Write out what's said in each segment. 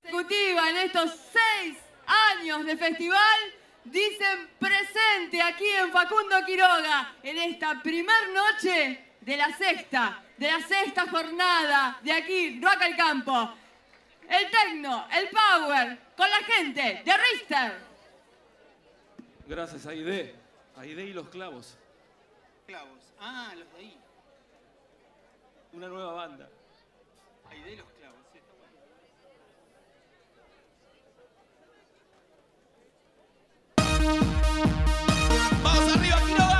consecutiva en estos 6 años de festival, dicen presente aquí en Facundo Quiroga, en esta primer noche de la sexta jornada de aquí, Rock al Campo. El techno, el power, con la gente de Richter. Gracias, Aide. Aide y los clavos. Clavos. Ah, los de ahí. Una nueva banda. Aide y los clavos, sí, está bueno. ¡Vamos arriba, Quiroga!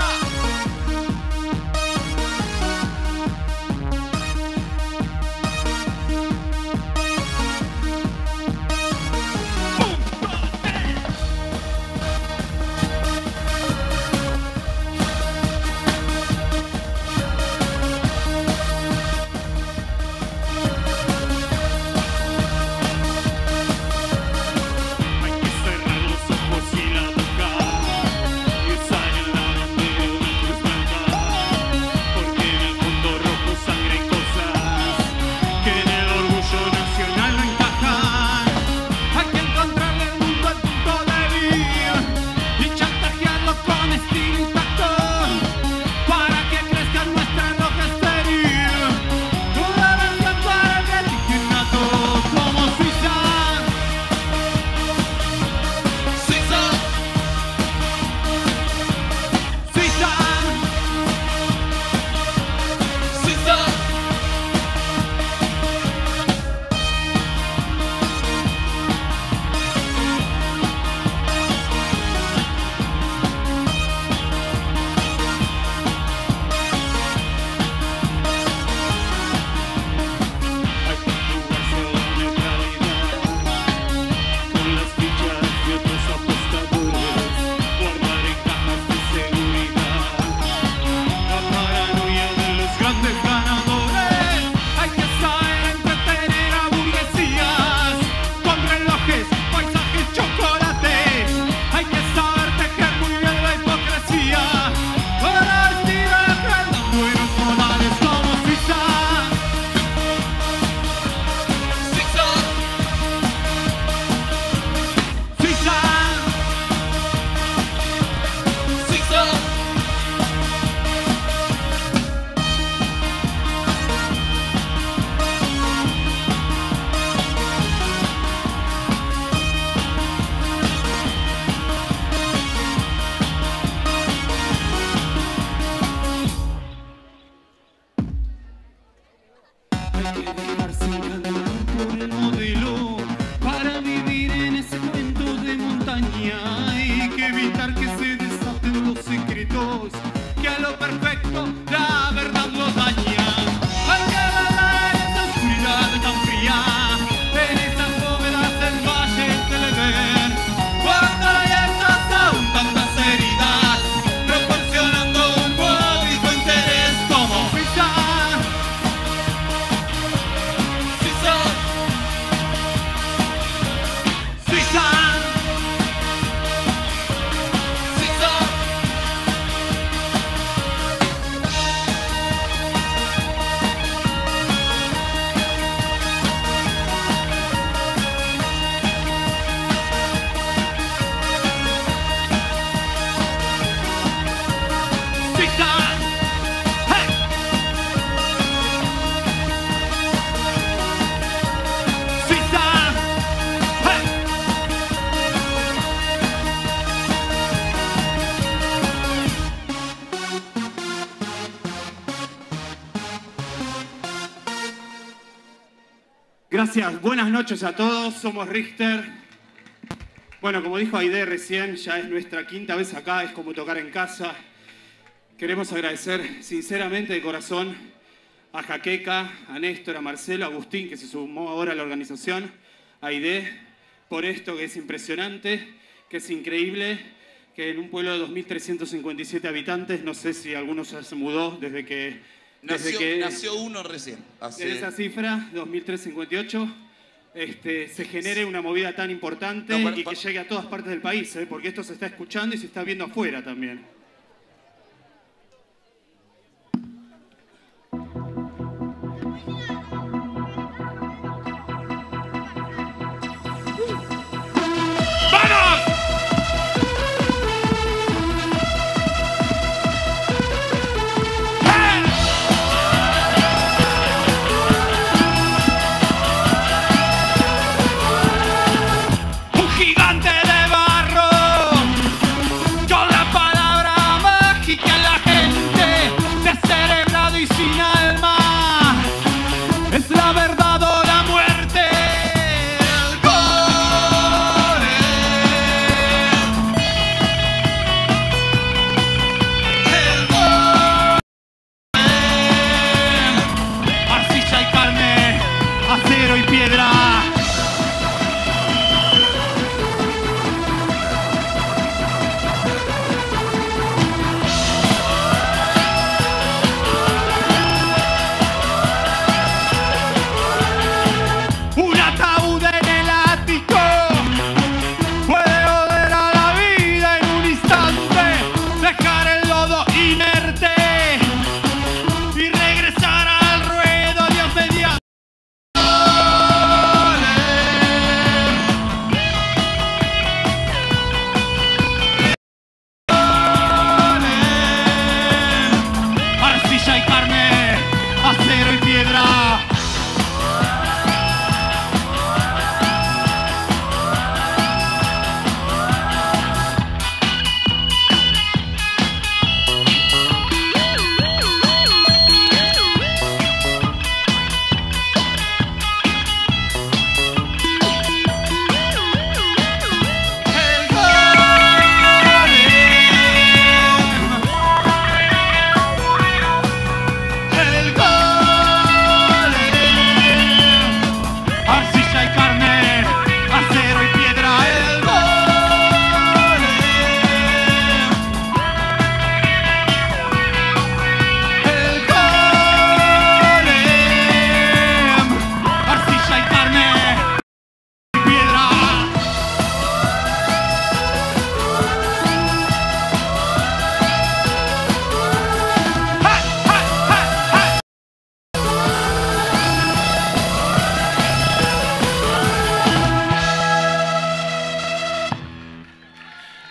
Gracias, buenas noches a todos, somos Richter. Bueno, como dijo Aide recién, ya es nuestra quinta vez acá, es como tocar en casa. Queremos agradecer sinceramente de corazón a Jaqueca, a Néstor, a Marcelo, a Agustín, que se sumó ahora a la organización, a Aide, por esto que es impresionante, que es increíble, que en un pueblo de 2.357 habitantes, no sé si alguno ya se mudó desde que... Nació uno recién. Desde esa cifra, 2.358, se genere una movida tan importante y que llegue a todas partes del país, porque esto se está escuchando y se está viendo afuera también.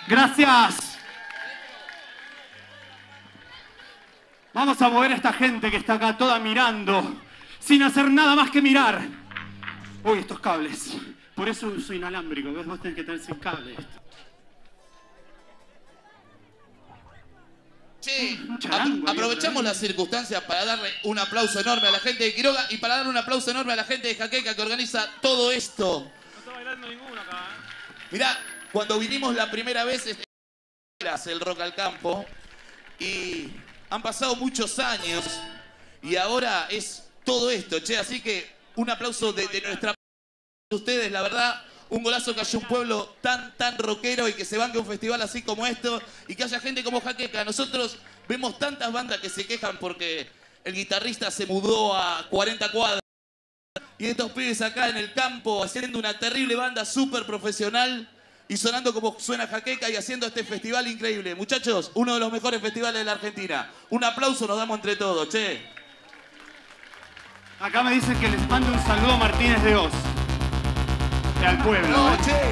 Gracias. Vamos a mover a esta gente que está acá toda mirando, sin hacer nada más que mirar. Uy, estos cables. Por eso uso inalámbrico, ¿ves? Vos tenés que tener sin cable esto. Che, aprovechamos las circunstancias para darle un aplauso enorme a la gente de Quiroga y para darle un aplauso enorme a la gente de Jaqueca que organiza todo esto. No está bailando ninguno acá, ¿eh? Mirá, cuando vinimos la primera vez, el Rock al Campo, y han pasado muchos años y ahora es todo esto, che, así que un aplauso de nuestra parte de ustedes, la verdad. Un golazo que haya un pueblo tan rockero y que se banque un festival así como esto y que haya gente como Jaqueca. Nosotros vemos tantas bandas que se quejan porque el guitarrista se mudó a 40 cuadras y estos pibes acá en el campo haciendo una terrible banda súper profesional y sonando como suena Jaqueca y haciendo este festival increíble. Muchachos, uno de los mejores festivales de la Argentina. Un aplauso nos damos entre todos, che. Acá me dicen que les mando un saludo a Martínez de Oz. Al pueblo. No, che.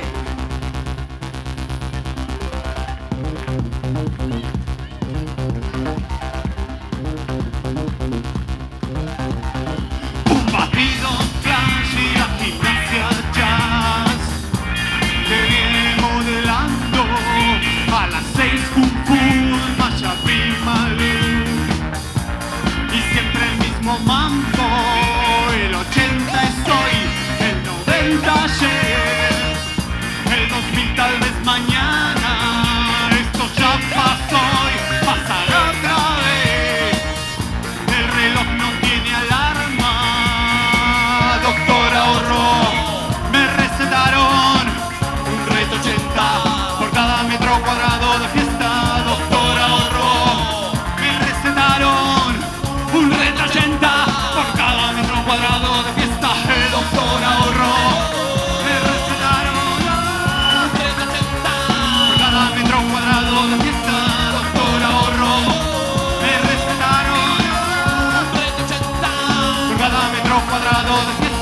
Un batido, flash y la gimnasia jazz te viene modelando a las 6 Kung Fu, Masha Malú y siempre el mismo mambo. El 80 es hoy, el 90 ayer, el 2000 tal vez mañana. Esto ya pasó y pasará otra vez. El reloj no tiene alarma. Doctor ahorró, me recetaron un reto 80 por cada metro cuadrado de fiesta. Doctor ahorró, me recetaron un reto 80 por cada metro cuadrado de fiesta. El doctor ahorró, me recetaron un reto 80 por cada metro cuadrado de fiesta. Doctor ahorró, me recetaron un reto 80 por cada metro cuadrado de fiesta.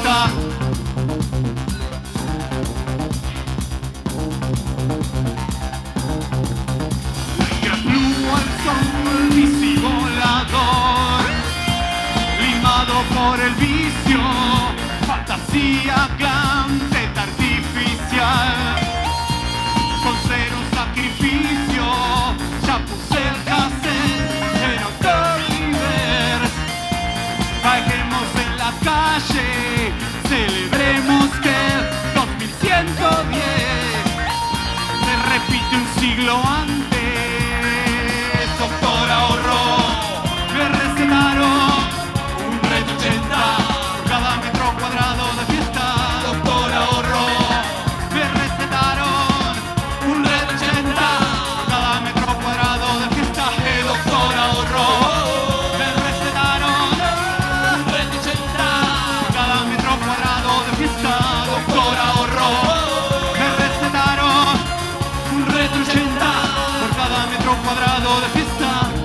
Grafluo al sol, bici volador, limado por el vicio, fantasía, glam, teta artificial, con cero sacrificio, ya puse el cassette en October. Bajemos en la calle, celebremos que el 2110 se repite un siglo antes. Doctor ahorró, me recetaron un reto 80 por cada metro cuadrado de fiesta. Doctor ahorró, me recetaron un reto 80 por cada metro cuadrado de fiesta. Doctor ahorró, me recetaron un reto 80 por cada metro cuadrado de fiesta. Doctor ahorró, me recetaron un reto 80 por cada metro cuadrado de fiesta.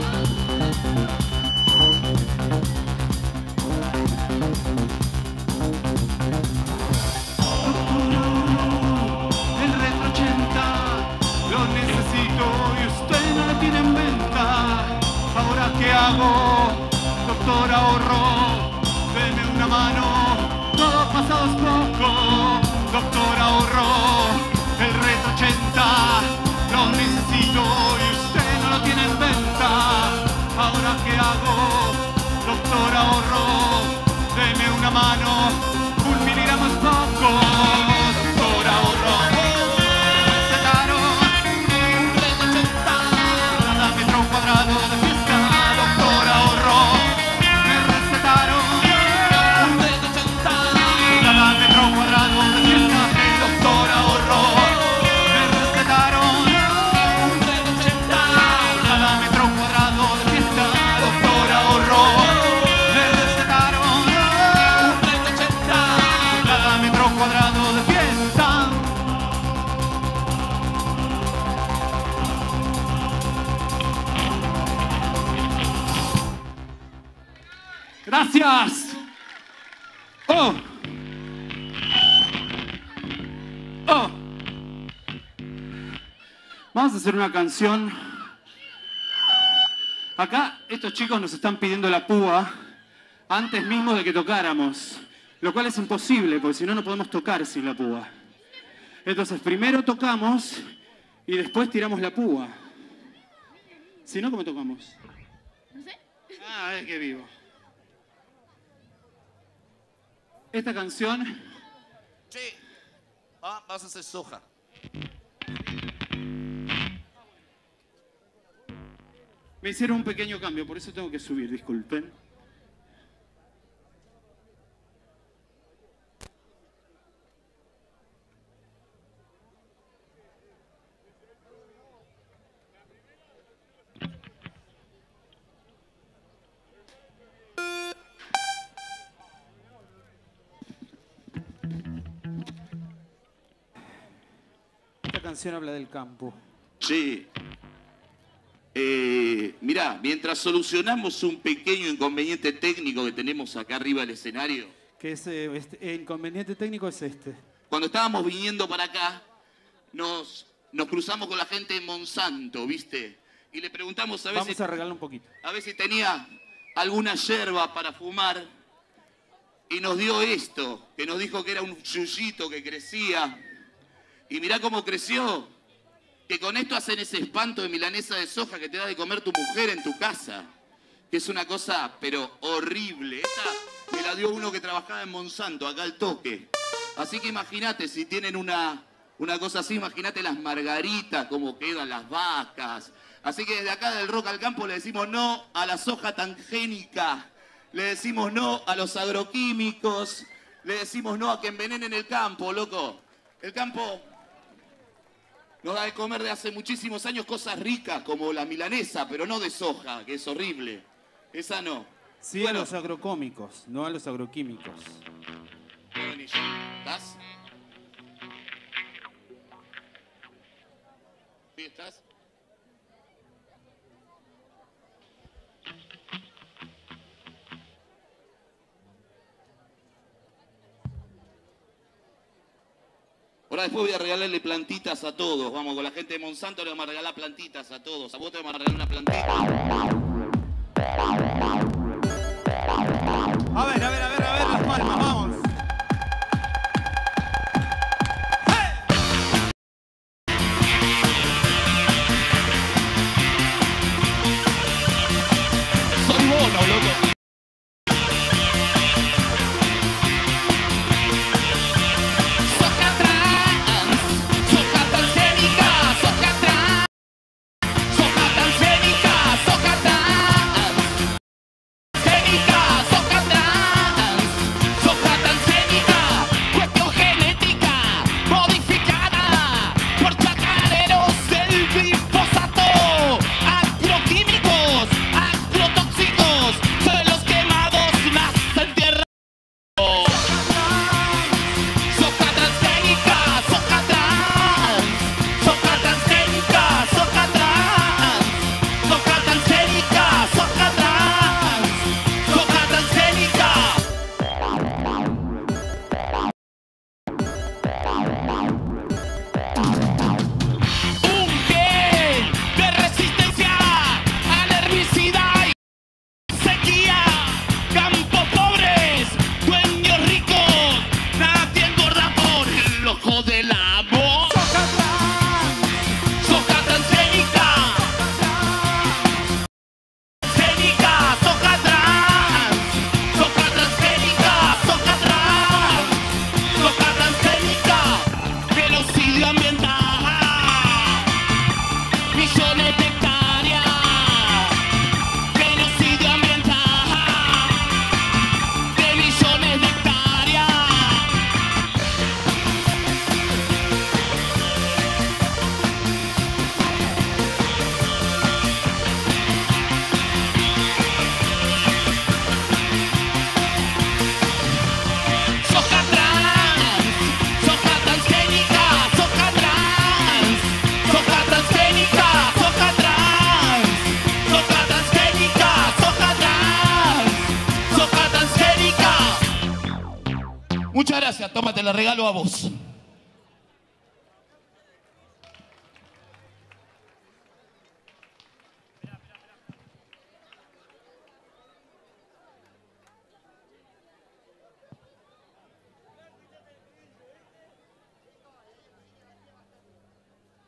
El retro 80 lo necesito y usted no lo tiene en venta. Ahora qué hago, doctor ahorro, deme una mano, todo pasado es poco. Doctor ahorro, el retro 80 lo necesito y usted no lo tiene en venta. Ahora qué hago, doctor ahorro, deme una mano, 1 miligramo es poco. Doctor ahorro, recetaron un reto 80 cada metro cuadrado de fiesta. Doctor ahorro, me recetaron un reto 80 cada metro cuadrado de fiesta. Doctor ahorro, me recetaron un reto 80 cada metro cuadrado de fiesta. Doctor ahorro, me recetaron un reto 80 cada metro cuadrado de fiesta. Gracias. Oh. Vamos a hacer una canción. Acá estos chicos nos están pidiendo la púa antes mismo de que tocáramos, lo cual es imposible, porque si no, no podemos tocar sin la púa. Entonces, primero tocamos y después tiramos la púa. Si no, ¿cómo tocamos? No sé. Ah, es que vivo. Esta canción... Che, vas a hacer soja. Me hicieron un pequeño cambio, por eso tengo que subir, disculpen. Esta canción habla del campo. Che, mirá, mientras solucionamos un pequeño inconveniente técnico que tenemos acá arriba del escenario. Que ese inconveniente técnico es este. Cuando estábamos viniendo para acá, nos cruzamos con la gente de Monsanto, ¿viste? Y le preguntamos a ver Vamos a regalar un poquito. A ver si tenía alguna yerba para fumar. Y nos dio esto, que nos dijo que era un yuyito que crecía. Y mirá cómo creció. Que con esto hacen ese espanto de milanesa de soja que te da de comer tu mujer en tu casa. Que es una cosa, pero horrible. Esta me la dio uno que trabajaba en Monsanto, acá al toque. Así que imagínate, si tienen una cosa así, imagínate las margaritas, cómo quedan las vacas. Así que desde acá del Rock al Campo le decimos no a la soja transgénica. Le decimos no a los agroquímicos. Le decimos no a que envenenen el campo, loco. El campo nos da de comer de hace muchísimos años cosas ricas, como la milanesa, pero no de soja, que es horrible. Esa no. Sí, bueno, a los agrocómicos, no a los agroquímicos. ¿Estás? ¿Sí estás? Ahora después voy a regalarle plantitas a todos. Vamos, con la gente de Monsanto le vamos a regalar plantitas a todos. A vos te vamos a regalar una plantita. A ver, las palmas, vamos. Soy Bono, loco. Muchas gracias, tómate, la regalo a vos.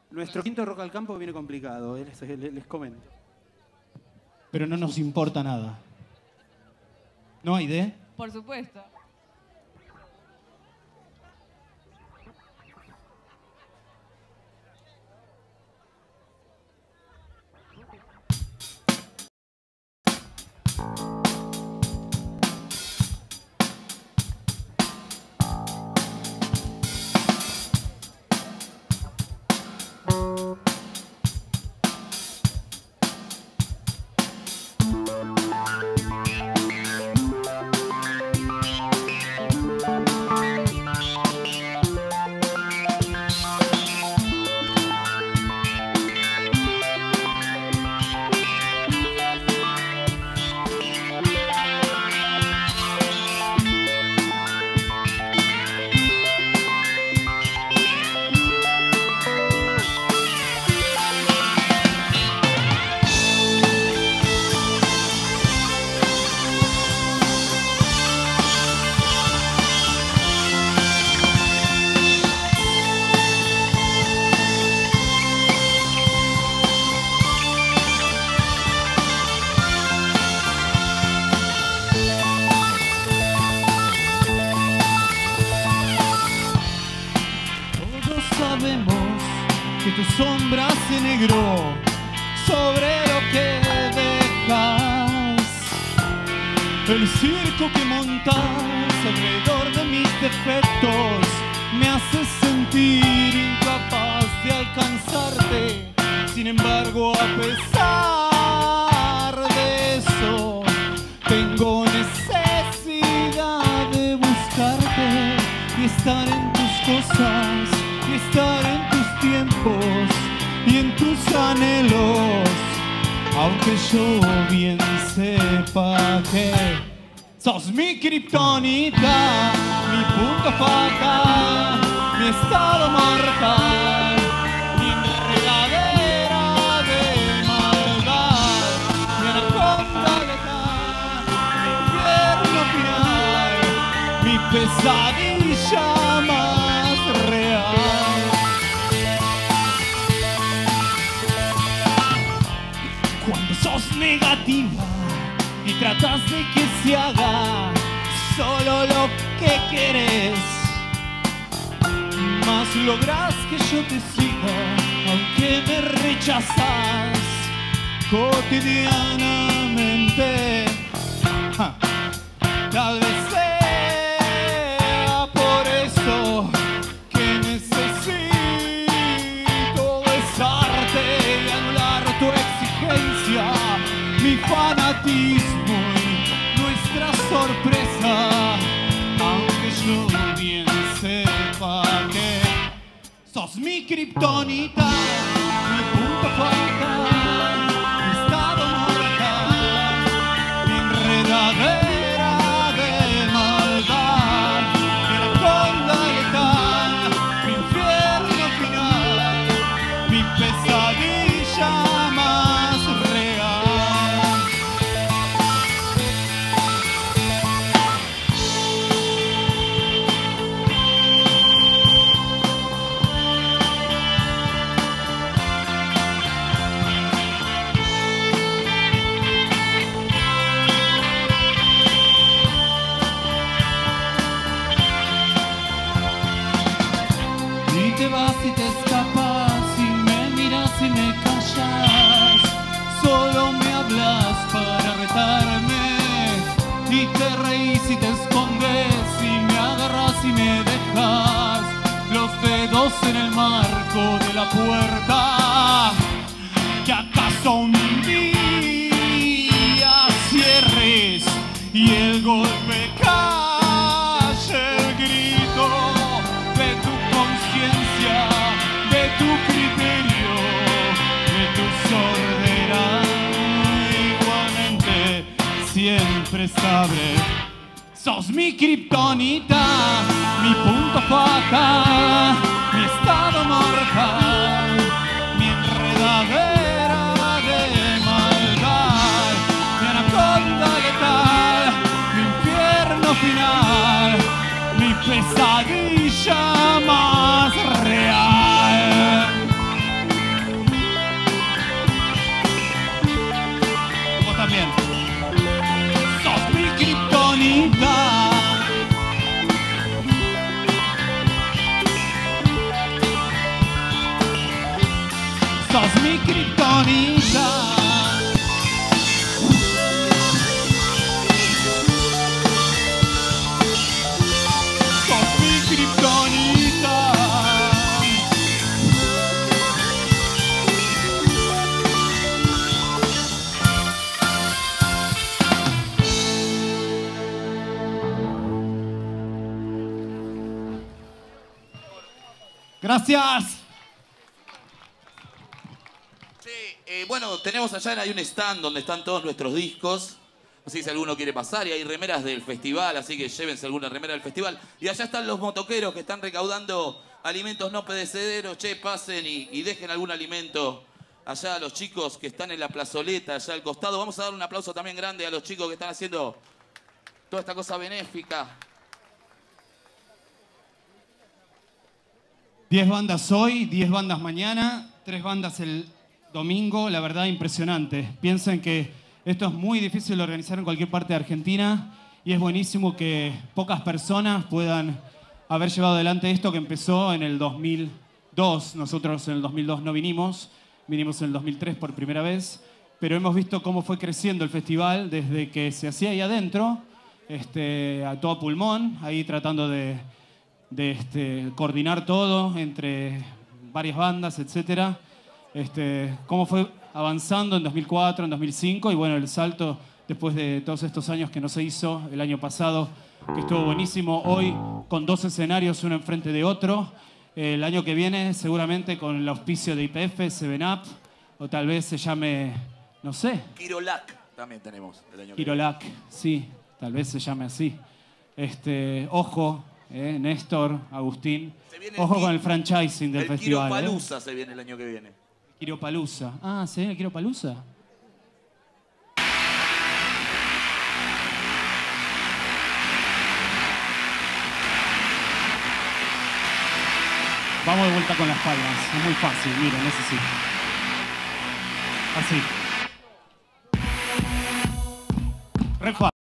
Nuestro quinto Rock al Campo viene complicado, les comento. Pero no nos importa nada. ¿No, Aide? Por supuesto. Tu sombra se negró sobre lo que dejas. El circo que montas alrededor de mis defectos me hace sentir incapaz de alcanzarte. Sin embargo, a pesar de eso, tengo necesidad de buscarte y estar en tus cosas, y estar en tus tiempos y en tus anhelos, aunque yo bien sepa que sos mi kriptonita, mi punto fatal, mi estado mortal, mi enredadera de maldad, mi anaconda letal, mi infierno final, mi pesadilla más real. Sos negativa y tratas de que se haga solo lo que querés, mas logras que yo te siga aunque me rechazas cotidianamente. Tal vez sea por eso que necesito besarte y anular tu exigencia, mi fanatismo y nuestra sorpresa, aunque yo bien sepa que sos mi kriptonita, mi punto fatal, mi estado mortal, mi enredadera de maldad, mi anaconda letal, mi infierno final, mi pesadilla más real. Y te vas y te escapas y me miras y me callas, solo me hablas para retarme y te reís y te escondes y me agarras y me dejas los dedos en el marco de la puerta, que acaso un día cierres y el golpe calle, el grito de tu conciencia, de tu criterio, de tu sordera. Igualmente siempre sabré, sos mi kriptonita, mi punto fatal, mi estado mortal, mi enredadera de maldad, mi anaconda letal, mi infierno final, mi pesadilla más real. sos mi kriptonita. Sos mi kriptonita. Gracias. Bueno, tenemos allá, hay un stand donde están todos nuestros discos. No sé si alguno quiere pasar, y hay remeras del festival, así que llévense alguna remera del festival. Y allá están los motoqueros que están recaudando alimentos no perecederos. Che, pasen y dejen algún alimento allá a los chicos que están en la plazoleta, allá al costado. Vamos a dar un aplauso también grande a los chicos que están haciendo toda esta cosa benéfica. 10 bandas hoy, 10 bandas mañana, 3 bandas el domingo, la verdad impresionante. Piensen que esto es muy difícil de organizar en cualquier parte de Argentina y es buenísimo que pocas personas puedan haber llevado adelante esto que empezó en el 2002. Nosotros en el 2002 no vinimos en el 2003 por primera vez, pero hemos visto cómo fue creciendo el festival desde que se hacía ahí adentro, a todo pulmón, ahí tratando de coordinar todo entre varias bandas, etcétera. Cómo fue avanzando en 2004, en 2005 y bueno, el salto después de todos estos años que no se hizo el año pasado, que estuvo buenísimo, hoy con 2 escenarios uno enfrente de otro. El año que viene seguramente con el auspicio de YPF, 7up, o tal vez se llame, no sé. Kirolac también tenemos el año que Kirolac, sí, tal vez se llame así. Ojo. Néstor, Agustín, ojo con el franchising del festival. El Quiropalooza se viene el año que viene. Quiropalooza. Ah, ¿se viene el Quiropalooza? Vamos de vuelta con las palmas. Es muy fácil, miren, ese sí. Así. Re fácil.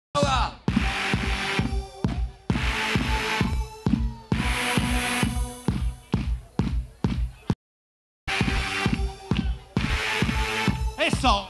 Eso.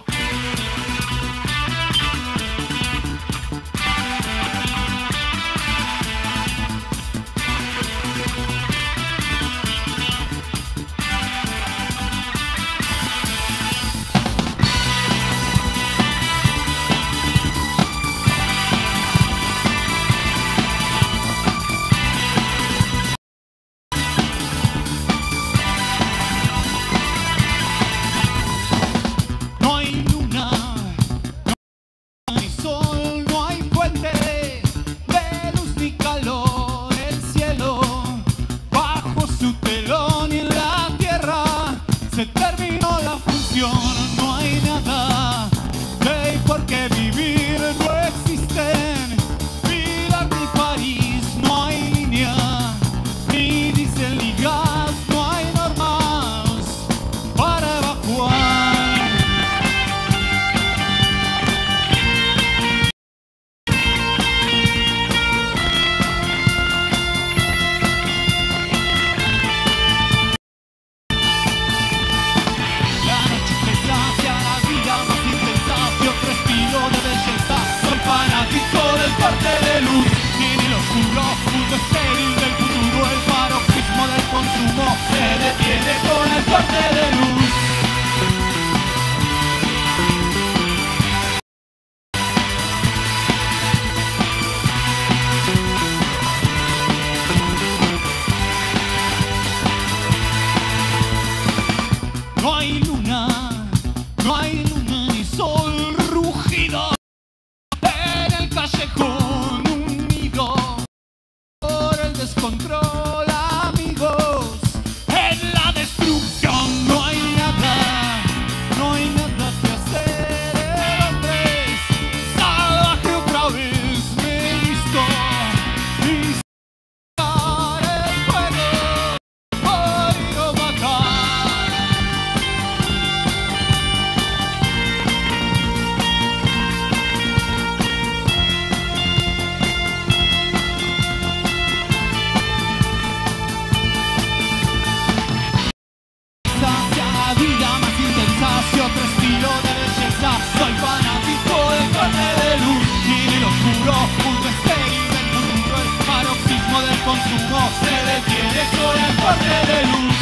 corte de luz.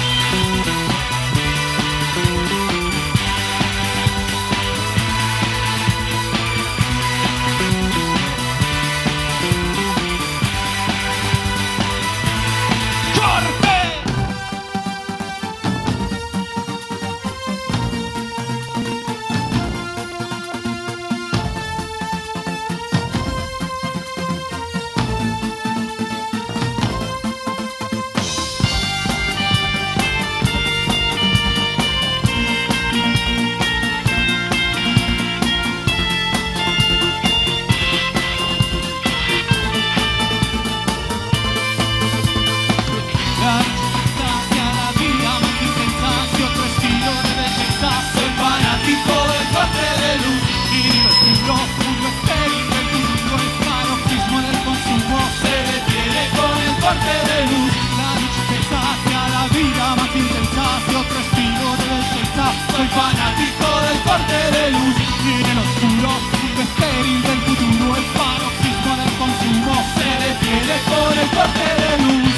Soy fanático del corte de luz y en el oscuro un estéril del futuro. El paroxismo del consumo se detiene con el corte de luz.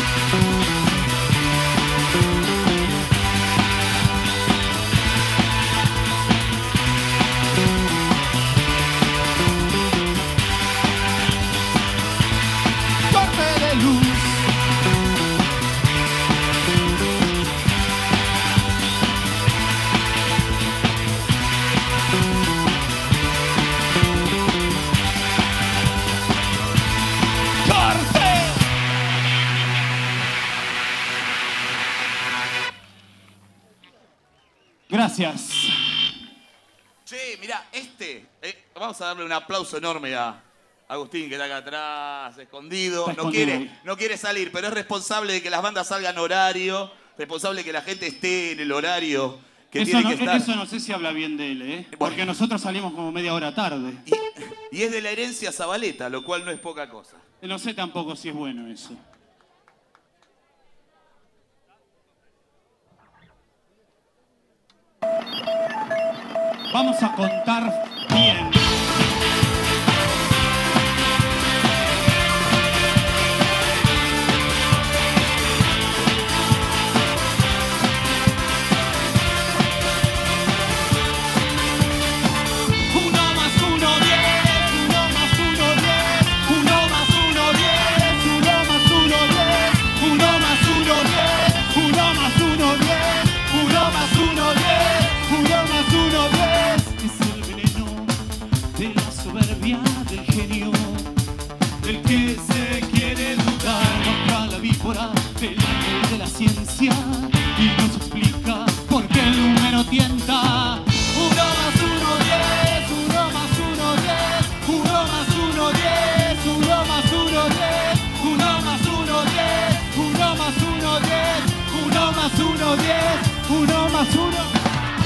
Corte de luz. Gracias. Che, mirá, vamos a darle un aplauso enorme a Agustín, que está acá atrás, escondido. Está No escondido. quiere salir, pero es responsable de que las bandas salgan horario, responsable de que la gente esté en el horario que Eso tiene no, que estar. eso no sé si habla bien de él, ¿eh? Porque nosotros salimos como media hora tarde. Y es de la herencia Zabaleta, lo cual no es poca cosa. No sé tampoco si es bueno eso. Vamos a contar bien. El que se quiere luchar contra la víbora del ángel de la ciencia y nos explica por qué el número tienta. 1 más 1, 10, 1 más 1, 10, 1 más 1, 10, 1 más 1, 10, 1 más 1, 10, 1 más 1, 10, 1 más 1, 10, 1 más 1.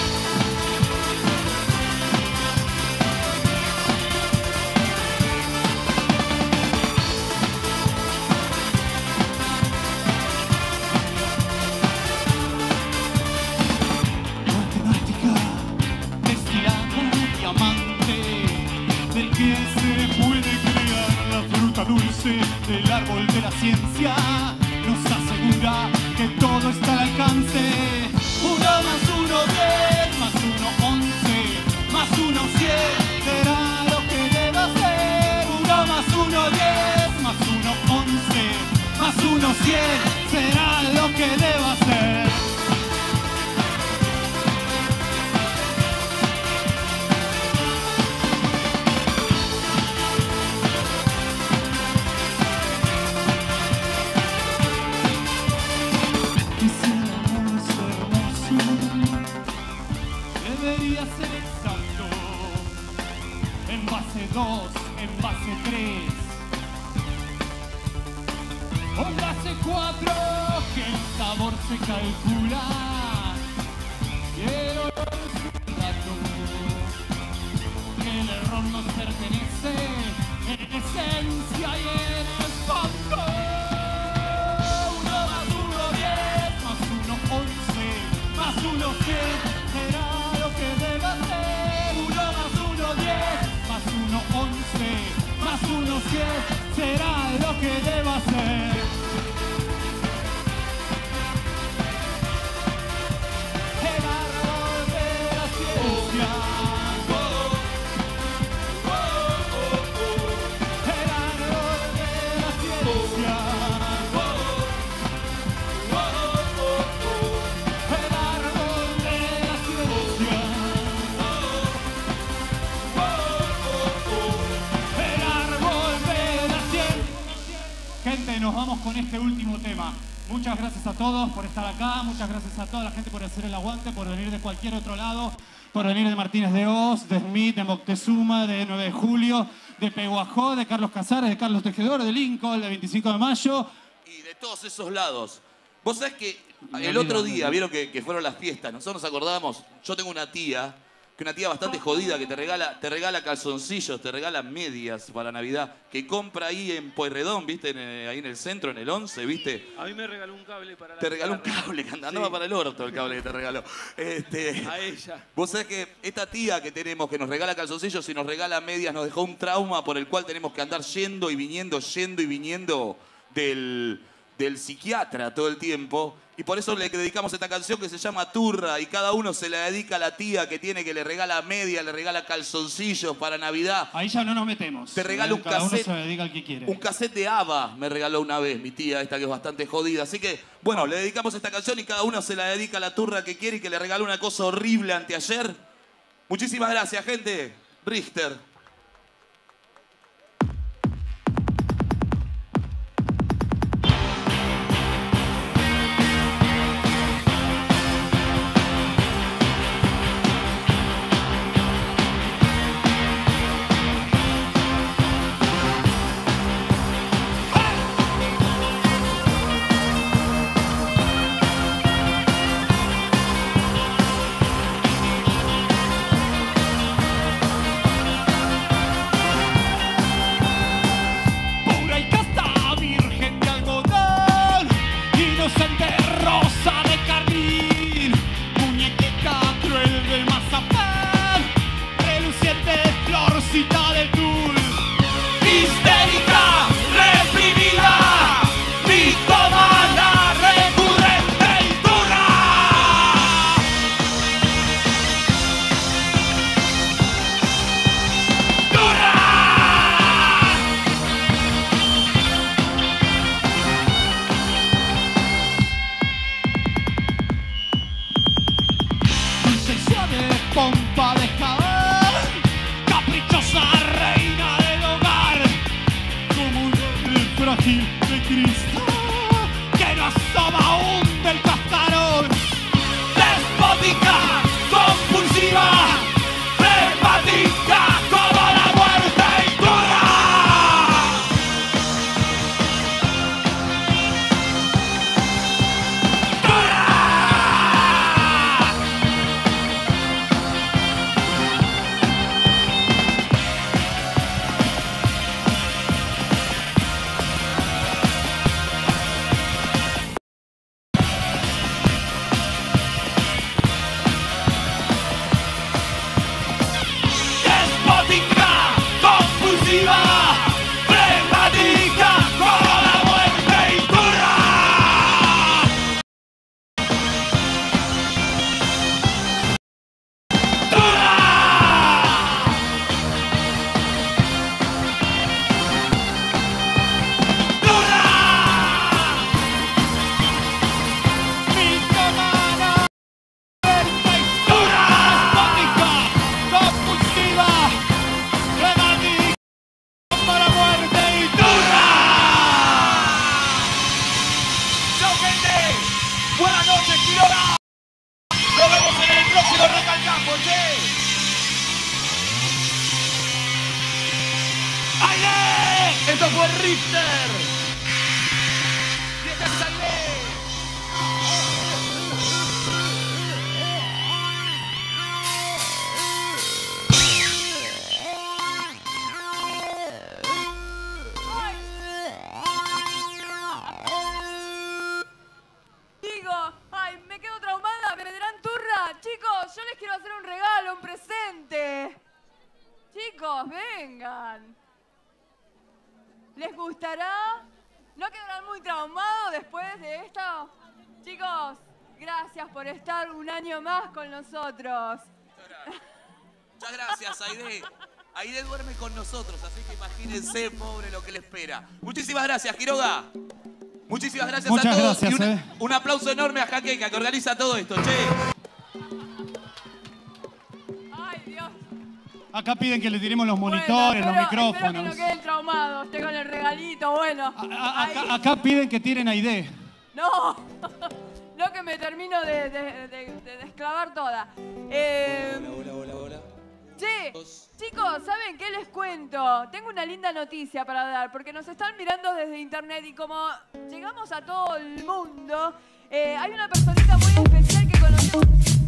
Dulce del árbol de la ciencia nos asegura que todo está al alcance. 1 más 1, 10, más 1, 11, más 1, 100, será lo que deba ser. 1 más 1, 10, más 1, 11, más 1, 100, será lo que deba ser. Debería ser exacto, en base 2, en base 3, o en base 4, que el sabor se calcula. Quiero los datos, que el error nos pertenece en esencia y en el fondo. 1 más 1, 10, más 1, 11, más 1, 100, será lo que deba ser. 1 más 1, 10, más 1, 11, más 1, 100, será lo que deba ser. este último tema. Muchas gracias a todos por estar acá, muchas gracias a toda la gente por hacer el aguante, por venir de cualquier otro lado, por venir de Martínez de Hoz, de Smith, de Moctezuma, de 9 de julio, de Pehuajó, de Carlos Casares, de Carlos Tejedor, de Lincoln, de 25 de mayo. Y de todos esos lados. Vos sabés que el otro día, vieron que fueron las fiestas, nosotros nos acordábamos, yo tengo una tía bastante jodida que te regala calzoncillos, te regala medias para Navidad, que compra ahí en Pueyrredón, ¿viste? Ahí en el centro, en el 11, ¿viste? A mí me regaló un cable para la Te regaló un guitarra. cable, que andaba para el orto el cable que te regaló. A ella. Vos sabés que esta tía que tenemos, que nos regala calzoncillos y nos regala medias, nos dejó un trauma por el cual tenemos que andar yendo y viniendo del psiquiatra todo el tiempo. Y por eso le dedicamos esta canción que se llama Turra. Y cada uno se la dedica a la tía que tiene, que le regala media, le regala calzoncillos para Navidad. Ahí ya no nos metemos. Te regala un Cada cassette. uno se dedica al que quiere. Un cassette de ABBA me regaló una vez mi tía, esta que es bastante jodida. Así que, bueno, le dedicamos esta canción y cada uno se la dedica a la turra que quiere y que le regaló una cosa horrible anteayer. Muchísimas gracias, gente. Richter. Esto fue Richter. Y esta es Aide. Digo, ay, me quedo traumada, me darán turra. Chicos, yo les quiero hacer un regalo, un presente. Chicos, vengan. ¿Les gustará? ¿No quedarán muy traumados después de esto? Chicos, gracias por estar un año más con nosotros. Muchas gracias, Aide. Aide duerme con nosotros, así que imagínense, pobre, lo que le espera. Muchísimas gracias, Quiroga. Muchísimas gracias a todos. Gracias, y un aplauso enorme a Jaqueca, que organiza todo esto, che. Ay, Dios. Acá piden que le tiremos los monitores, los micrófonos. Espero que no queden traumados. Estoy con el regalito, bueno. Acá piden que tiren a Aide. No, no que me termino de desclavar toda. Hola. Che, chicos, ¿saben qué les cuento? Tengo una linda noticia para dar, porque nos están mirando desde internet y como llegamos a todo el mundo, hay una personita muy especial que conocemos.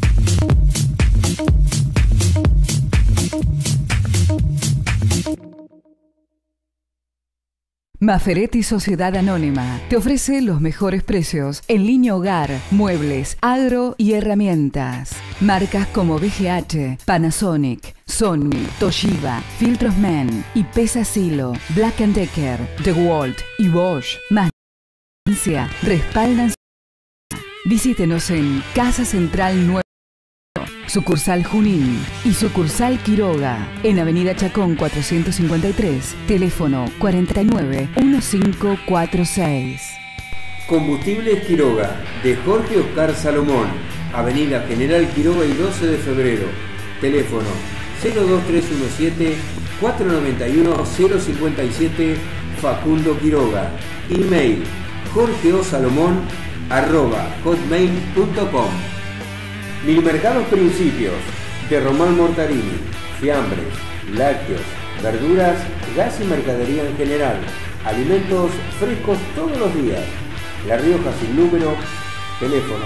Maferetti Sociedad Anónima te ofrece los mejores precios en línea hogar, muebles, agro y herramientas. Marcas como BGH, Panasonic, Sony, Toshiba, Filtros Men, IPESA Silo, Black & Decker, DeWalt y Bosch. Más respaldan. Visítenos en Casa Central 9. Sucursal Junín y sucursal Quiroga en Avenida Chacón 453, teléfono 491546. Combustibles Quiroga de Jorge Oscar Salomón, Avenida General Quiroga y 12 de febrero, teléfono 02317-491-057, Facundo Quiroga, email jorgeosalomón@hotmail.com. Milimercados Principios de Román Mortarini, fiambres, lácteos, verduras, gas y mercadería en general, alimentos frescos todos los días. La Rioja sin número, teléfono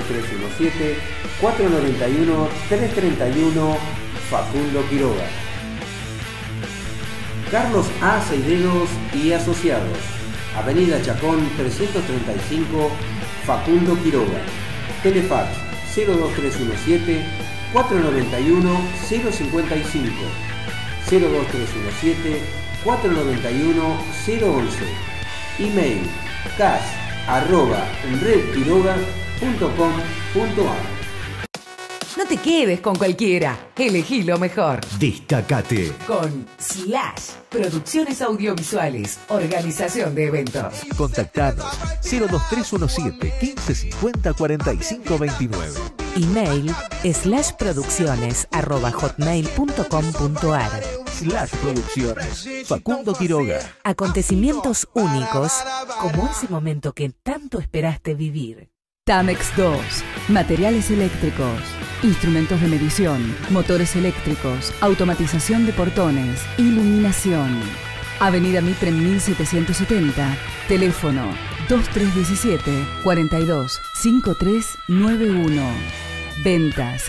02317-491-331, Facundo Quiroga. Carlos A. Seidedos y Asociados, Avenida Chacón 335, Facundo Quiroga. Telefax 02317-491-055, 02317-491-011, email cas@redquiroga.com.ar. No te quedes con cualquiera, elegí lo mejor. Destacate Con Slash Producciones Audiovisuales, organización de eventos. Contactanos 02317 1550 4529. Email /producciones@hotmail.com.ar. Slash Producciones. Facundo Quiroga. Acontecimientos únicos, como ese momento que tanto esperaste vivir. Tamex 2, materiales eléctricos, instrumentos de medición, motores eléctricos, automatización de portones, iluminación. Avenida Mitre 1770, teléfono 2317-425391. Ventas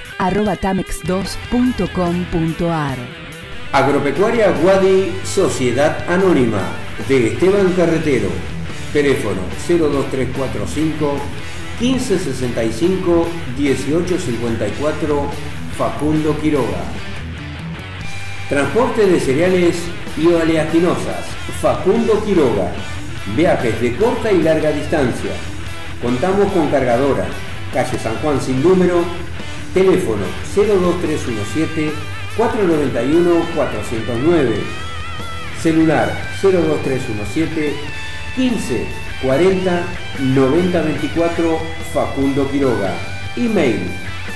@tamex2.com.ar. Agropecuaria Guadi Sociedad Anónima de Esteban Carretero, teléfono 02345 1565 1854, Facundo Quiroga. Transporte de cereales y oleaginosas, Facundo Quiroga. Viajes de corta y larga distancia. Contamos con cargadora, calle San Juan sin número, teléfono 02317-491-409, celular 02317-1540-9024, Facundo Quiroga, email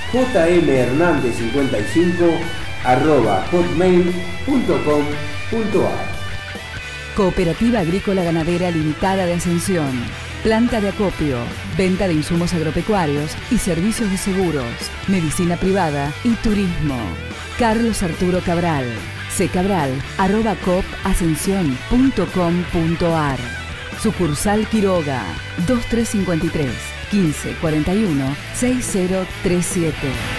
jmhernandez55@hotmail.com.ar. Cooperativa Agrícola Ganadera Limitada de Ascensión. Planta de acopio, venta de insumos agropecuarios y servicios de seguros, medicina privada y turismo. Carlos Arturo Cabral. ccabral@coopascension.com.ar. Sucursal Quiroga, 2353 1541 6037.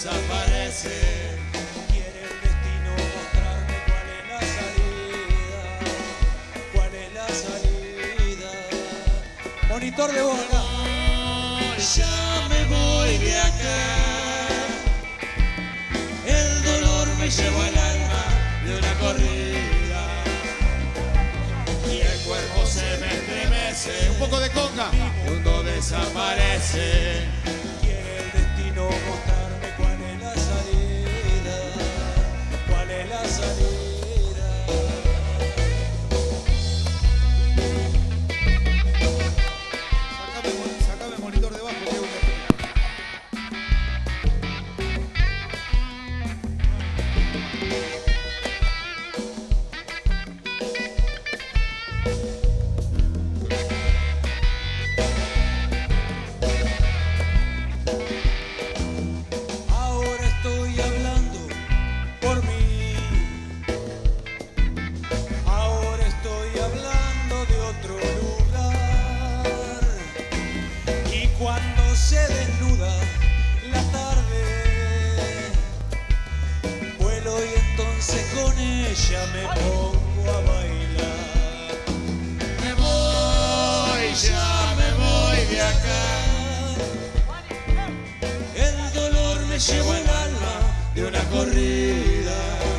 desaparece. Quiere el destino mostrarme cuál es la salida, cuál es la salida. Monitor de voz acá. Ya me voy de acá. El dolor me llevó el alma de una corrida y el cuerpo se me estremece. Un poco de conga. Mi mundo desaparece. Quiere el destino mostrarme cuál es la salida, cuál es la salida. Sacame el monitor debajo, Diego. Ahora estoy hablando por mí. Ahora estoy hablando de otro lugar. Y cuando se desnuda la tarde, vuelo y entonces con ella me pongo a bailar. Me voy, ya me voy de acá. El dolor me llevó el alma de una corrida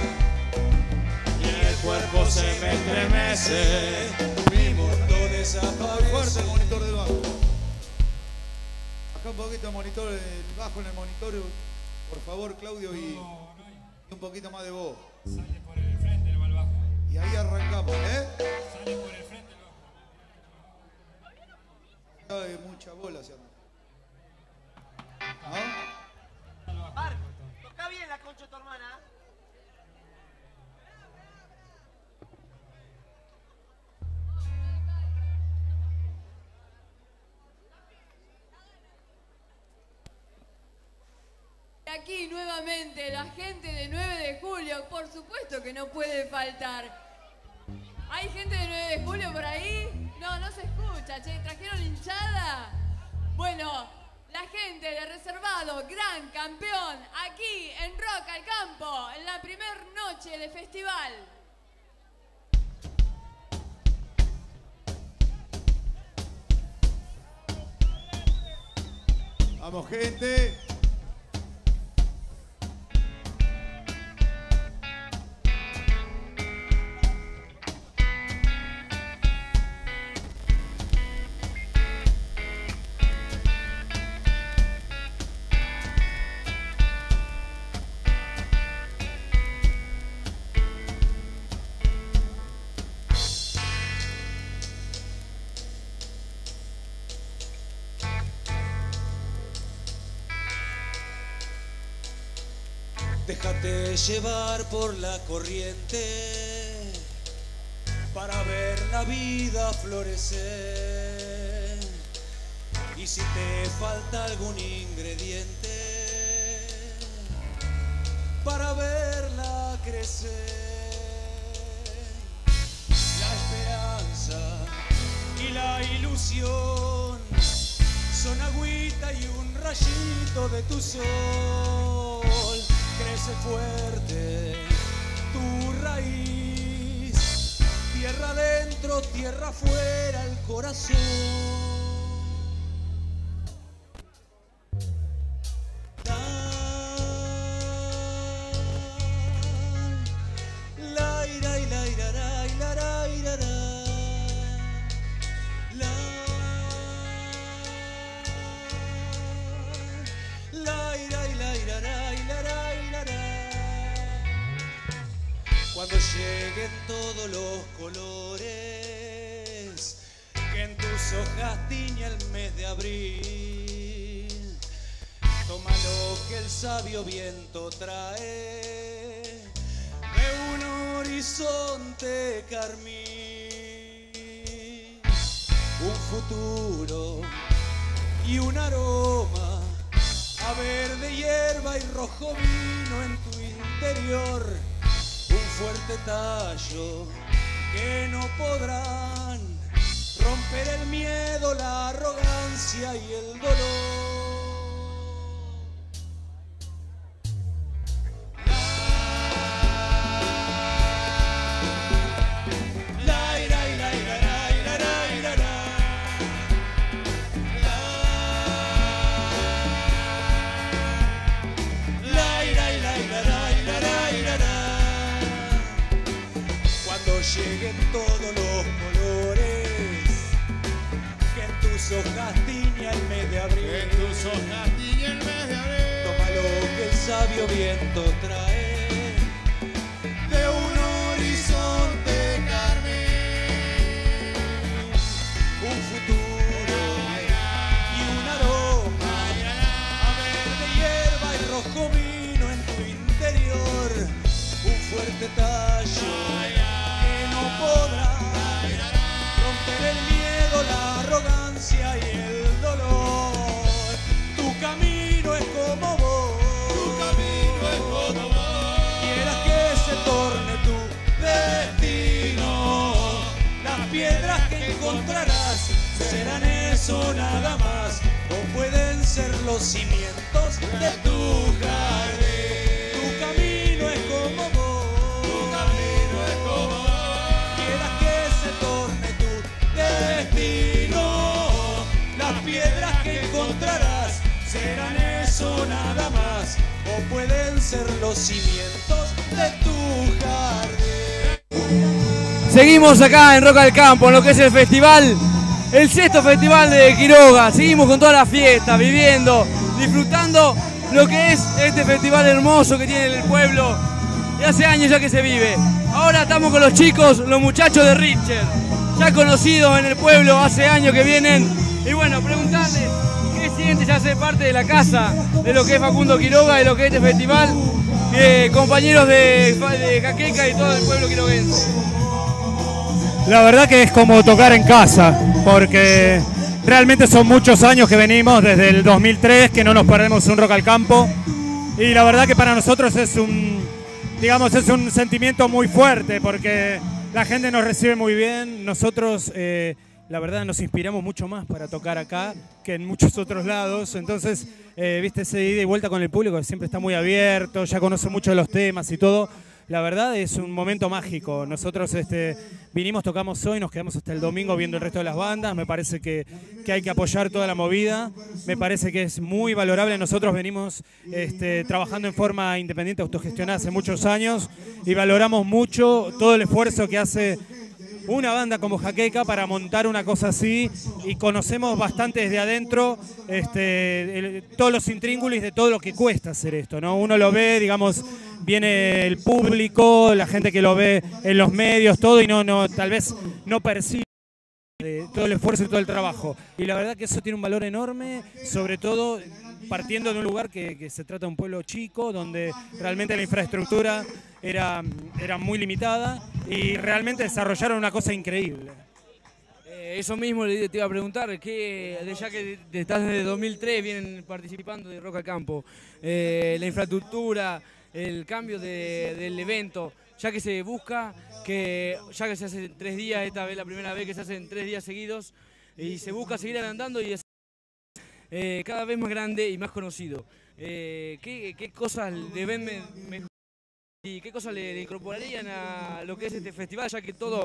y el cuerpo se me estremece. Mi mundo desaparece. Fuerte el monitor del bajo. Acá un poquito el monitor, el bajo en el monitor, por favor, Claudio, y un poquito más de voz. Sale por el frente, no va al bajo. Y ahí arrancamos, ¿eh? Sale por el frente, no. Hay mucha bola, ¿cierto? ¿No? Marco, toca bien la concha de tu hermana. Aquí nuevamente la gente de 9 de julio, por supuesto que no puede faltar. ¿Hay gente de 9 de julio por ahí? No, no se escucha, che. ¿Trajeron hinchada? Bueno, la gente de Reservado, gran campeón, aquí en Rock al Campo, en la primer noche de festival. Vamos, gente. Déjate llevar por la corriente para ver la vida florecer. Y si te falta algún ingrediente para verla crecer, la esperanza y la ilusión son agüita y un rayito de tu sol. Crece fuerte tu raíz, tierra adentro, tierra afuera, el corazón. La ira y la ira, la ira, la ira, la ira y la ira, la ira, la ira. Cuando lleguen todos los colores que en tus hojas tiñe el mes de abril, toma lo que el sabio viento trae de un horizonte carmín, un futuro y un aroma a verde hierba y rojo vino en tu interior, un fuerte tallo que no podrán romper el miedo, la arrogancia y el dolor. todos los colores, que en tus hojas tiña el mes de abril. En tus hojas tiña el mes de abril. Toma lo que el sabio viento trae de un horizonte carmín, un futuro y un aroma a verde hierba y rojo vino en tu interior, un fuerte tallo que no podrá romper el miedo, la arrogancia y el dolor. Tu camino es como vos, tu camino es como vos. Quieras que se torne tu destino, las piedras que encontrarás serán eso nada más, o pueden ser los cimientos de tu jardín. Tu camino es como vos, tu camino es como vos. Quieras que se torne tu destino, las piedras que encontrarás serán eso nada más, o pueden ser los cimientos de tu jardín. Seguimos acá en Rock al Campo, en lo que es el festival, el 6º festival de Quiroga. Seguimos con toda la fiesta, viviendo, disfrutando lo que es este festival hermoso que tiene el pueblo. Y hace años ya que se vive. Ahora estamos con los chicos, los muchachos de Richter, ya conocidos en el pueblo, hace años que vienen. Y bueno, preguntarles qué siente ya ser parte de la casa, de lo que es Facundo Quiroga, de lo que es este festival, compañeros de Jaqueca y todo el pueblo quiroguense. La verdad que es como tocar en casa, porque realmente son muchos años que venimos, desde el 2003, que no nos perdemos un Rock al Campo, y la verdad que para nosotros es un sentimiento muy fuerte, porque la gente nos recibe muy bien. Nosotros, la verdad, nos inspiramos mucho más para tocar acá que en muchos otros lados. Entonces, viste, ese ida y vuelta con el público que siempre está muy abierto, ya conoce mucho de los temas y todo. La verdad es un momento mágico. Nosotros vinimos, tocamos hoy, nos quedamos hasta el domingo viendo el resto de las bandas. Me parece que hay que apoyar toda la movida. Me parece que es muy valorable. Nosotros venimos trabajando en forma independiente, autogestionada hace muchos años, y valoramos mucho todo el esfuerzo que hace una banda como Jaqueca para montar una cosa así, y conocemos bastante desde adentro todos los intríngulis de todo lo que cuesta hacer esto, ¿no? Uno lo ve, digamos, viene el público, la gente que lo ve en los medios, todo, y tal vez no percibe todo el esfuerzo y todo el trabajo. Y la verdad que eso tiene un valor enorme, sobre todo partiendo de un lugar que se trata de un pueblo chico, donde realmente la infraestructura era muy limitada, y realmente desarrollaron una cosa increíble. Eso mismo te iba a preguntar, ya que estás desde 2003, vienen participando de Rock al Campo, la infraestructura, el cambio del evento, ya que se busca, ya que se hace en 3 días, esta vez la primera vez que se hace en 3 días seguidos, y se busca seguir andando y cada vez más grande y más conocido. ¿Qué cosas le ven mejor y qué cosas le incorporarían a lo que es este festival, ya que todo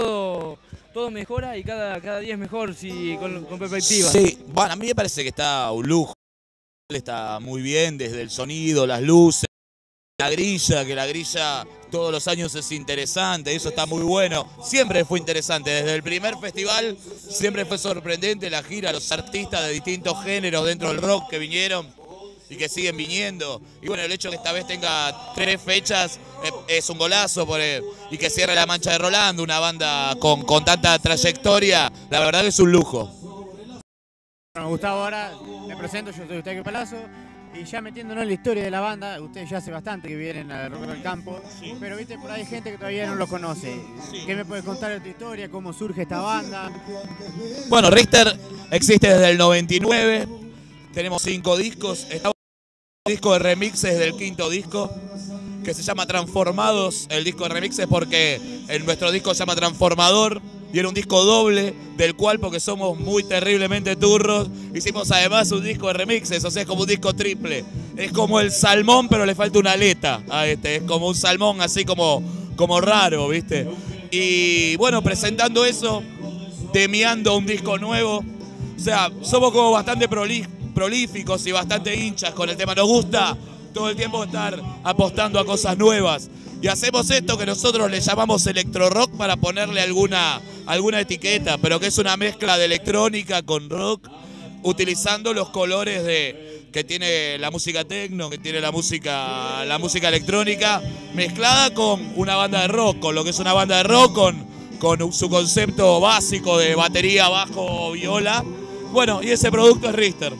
mejora y cada día es mejor con perspectiva? Sí, bueno, a mí me parece que está un lujo, está muy bien desde el sonido, las luces, la grilla, que la grilla todos los años es interesante, eso está muy bueno. Siempre fue interesante, desde el primer festival siempre fue sorprendente la gira, los artistas de distintos géneros dentro del rock que vinieron y que siguen viniendo. Y bueno, el hecho de que esta vez tenga 3 fechas es un golazo, y que cierre La Mancha de Rolando, una banda con tanta trayectoria, la verdad que es un lujo. Bueno, Gustavo, ahora me presento, yo soy Eustaquio Palazzo. Y ya metiéndonos en la historia de la banda, ustedes ya hace bastante que vienen al Rock al Campo, sí, pero viste, por ahí hay gente que todavía no lo conoce. Sí. ¿Qué me puedes contar de tu historia? ¿Cómo surge esta banda? Bueno, Richter existe desde el 99, tenemos 5 discos, estamos en un disco de remixes del 5º disco, que se llama Transformados, el disco de remixes, porque nuestro disco se llama Transformador, y era un disco doble, del cual, porque somos muy terriblemente turros, hicimos además un disco de remixes, o sea, es como un disco triple. Es como el salmón, pero le falta una aleta a es como un salmón así como raro, ¿viste? Y bueno, presentando eso, demiando un disco nuevo, o sea, somos como bastante prolíficos y bastante hinchas con el tema. Nos gusta todo el tiempo estar apostando a cosas nuevas. Y hacemos esto que nosotros le llamamos electro rock para ponerle alguna etiqueta, pero que es una mezcla de electrónica con rock, utilizando los colores que tiene la música techno, que tiene la música electrónica, mezclada con una banda de rock, con lo que es una banda de rock, con su concepto básico de batería, bajo, viola. Bueno, y ese producto es Richter.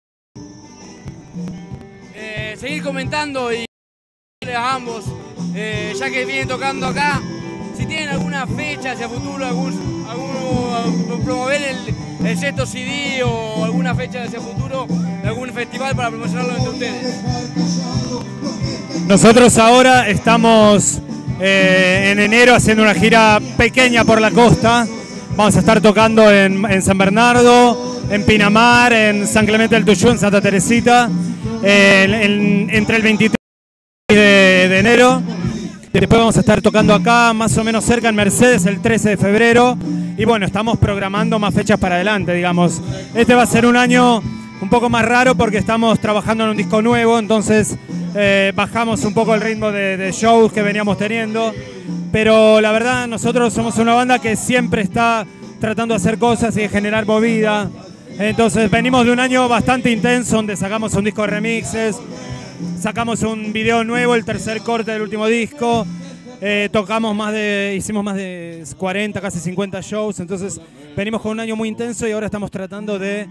Seguir comentando y a ambos, ya que vienen tocando acá, si tienen alguna fecha hacia futuro, promover el sexto CD o alguna fecha hacia futuro de algún festival para promocionarlo entre ustedes. Nosotros ahora estamos en enero haciendo una gira pequeña por la costa. Vamos a estar tocando en San Bernardo, en Pinamar, en San Clemente del Tuyú, en Santa Teresita, entre el 23 de enero. Después vamos a estar tocando acá, más o menos cerca en Mercedes, el 13 de febrero. Y bueno, estamos programando más fechas para adelante, digamos. Este va a ser un año un poco más raro porque estamos trabajando en un disco nuevo, entonces bajamos un poco el ritmo de shows que veníamos teniendo. Pero la verdad, nosotros somos una banda que siempre está tratando de hacer cosas y de generar movida. Entonces venimos de un año bastante intenso donde sacamos un disco de remixes, sacamos un video nuevo, el tercer corte del último disco, hicimos más de 40, casi 50 shows, entonces venimos con un año muy intenso y ahora estamos tratando de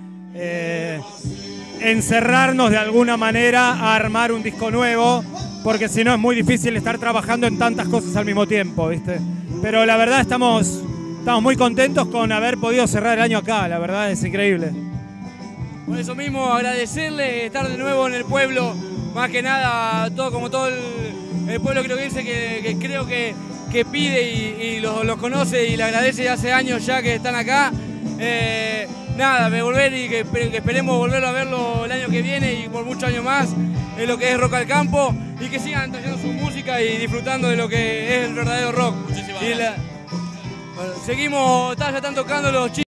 encerrarnos de alguna manera a armar un disco nuevo, porque si no es muy difícil estar trabajando en tantas cosas al mismo tiempo, ¿viste? Pero la verdad estamos muy contentos con haber podido cerrar el año acá, la verdad es increíble. Por eso mismo agradecerle estar de nuevo en el pueblo, más que nada todo el pueblo crioguense que creo que pide y los conoce y le agradece ya hace años ya que están acá. Nada, de volver y que esperemos volverlo a verlo el año que viene y por muchos años más en lo que es Rock al Campo y que sigan trayendo su música y disfrutando de lo que es el verdadero rock. Seguimos, ya están tocando los chicos.